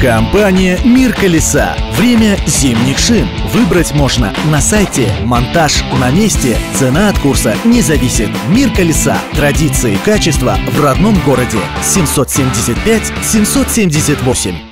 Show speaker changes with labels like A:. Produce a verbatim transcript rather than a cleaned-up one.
A: Компания «Мир колеса». Время зимних шин. Выбрать можно на сайте. Монтаж на месте. Цена от курса не зависит. «Мир колеса». Традиции и качество в родном городе. семьсот семьдесят пять семьсот семьдесят восемь.